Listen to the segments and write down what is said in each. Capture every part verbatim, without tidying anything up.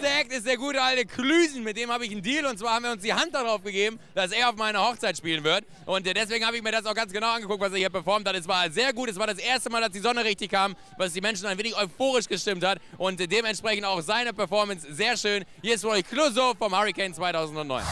nächste Act ist der gute alte Klüsen, mit dem habe ich einen Deal und zwar haben wir uns die Hand darauf gegeben, dass er auf meiner Hochzeit spielen wird und deswegen habe ich mir das auch ganz genau angeguckt, was er hier performt hat. Es war sehr gut, es war das erste Mal, dass die Sonne richtig kam, was die Menschen ein wenig euphorisch gestimmt hat und dementsprechend auch seine Performance sehr schön. Hier ist für euch Clouseau vom Hurricane zweitausendneun.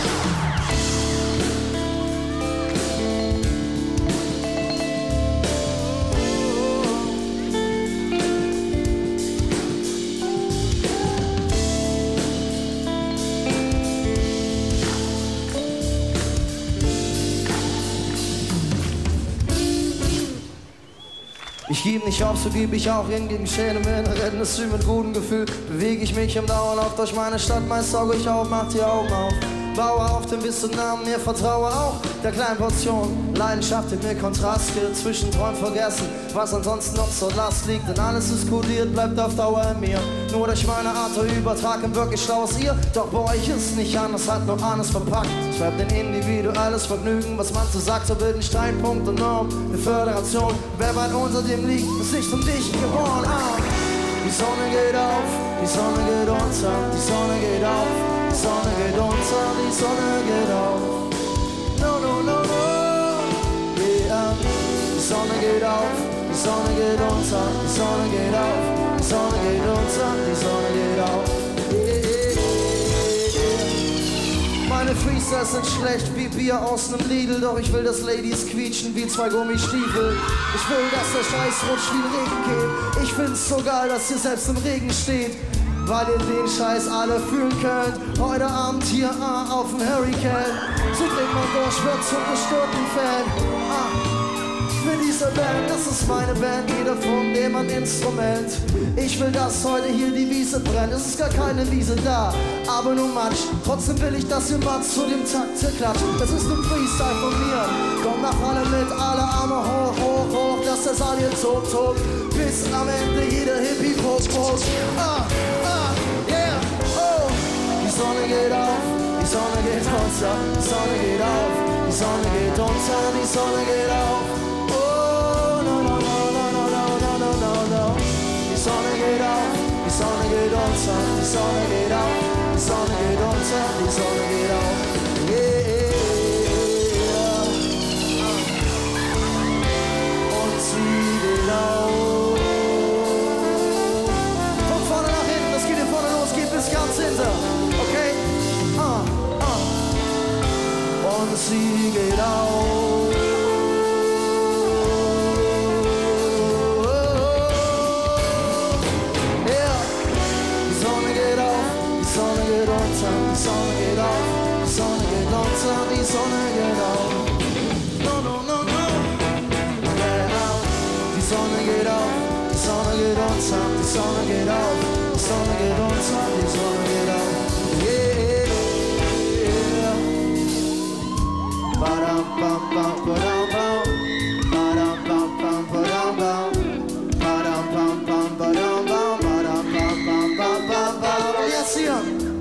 Ich geb nicht auf, so geb ich auch hin gegen Schäden im Inneren. Ist mit gutem Gefühl, bewege ich mich im Dauerlauf durch meine Stadt. Meist sauge ich auf, mach die Augen auf. Baue auf den bis zum Namen, mir vertraue auch der kleinen Portion Leidenschaft, in mir Kontrast gilt, zwischen Träumen vergessen, was ansonsten noch zur Last liegt. Denn alles ist kodiert, bleibt auf Dauer in mir. Nur durch meine Art der Übertrag im wirklich schlaues ihr. Doch bei euch ist nicht anders, hat nur alles verpackt. Schreibt ein individuelles Vergnügen, was man so sagt, so bilden Streitpunkt und Norm, eine Föderation. Wer weit unter dem liegt, ist nicht um dich geboren. Ah. Die Sonne geht auf, die Sonne geht unter, die Sonne geht auf. Die Sonne geht unter, die Sonne geht auf. No, no, no, no. Yeah. Die Sonne geht auf, die Sonne geht unter, die Sonne geht auf. Die Sonne geht unter, die Sonne geht auf. Yeah, yeah, yeah. Meine Freestyles sind schlecht wie Bier aus nem Lidl, doch ich will, dass Ladies quietschen wie zwei Gummistiefel. Ich will, dass der Scheiß rutscht wie ein Regencape. Ich find's so geil, dass ihr selbst im Regen steht, weil ihr den Scheiß alle fühlen könnt. Heute Abend hier ah, auf dem Hurricane. So dreht man durch, wird zum gestörten Fan. Ah, mit dieser Band, das ist meine Band, jeder von dem ein Instrument. Ich will, dass heute hier die Wiese brennt. Es ist gar keine Wiese da, aber nur Matsch. Trotzdem will ich, dass ihr mal zu dem Takt klatscht. Das ist ein Freestyle von mir. Kommt nach alle mit, alle Arme hoch, hoch, hoch, dass der Saal hier tot, tot. Bis am Ende jeder Hippie post, post. Ah, ah, yeah, oh. Die Sonne geht auf, die Sonne geht runter, die Sonne geht auf, die Sonne geht unter, die Sonne geht auf. Oh, no, no, no, no, no, no, no, no, no, no. Die Sonne geht auf, die Sonne geht unter, die Sonne geht auf, die Sonne geht unter, die Sonne geht auf. Yeah, und sie geht auf. Von vorne nach hinten, das geht hier vorne los, geht bis ganz hinter. Okay? Ah, ah. Und sie geht auf. Die Sonne geht unter, die Sonne geht auf, die Sonne geht unter, die Sonne geht auf. No, no, no, no. Yeah. Die Sonne geht auf, die Sonne geht unter, die Sonne geht auf, die Sonne geht unter, die Sonne geht auf. Yeah. Ba-dam, bam, bam, ba-dam, bam. Ba-dam, bam, bam, ba-dam, bam. Ba-dam, bam, bam, ba-dam, bam. Ba-dam, bam, bam, bam, bam, bam. Yes, yeah.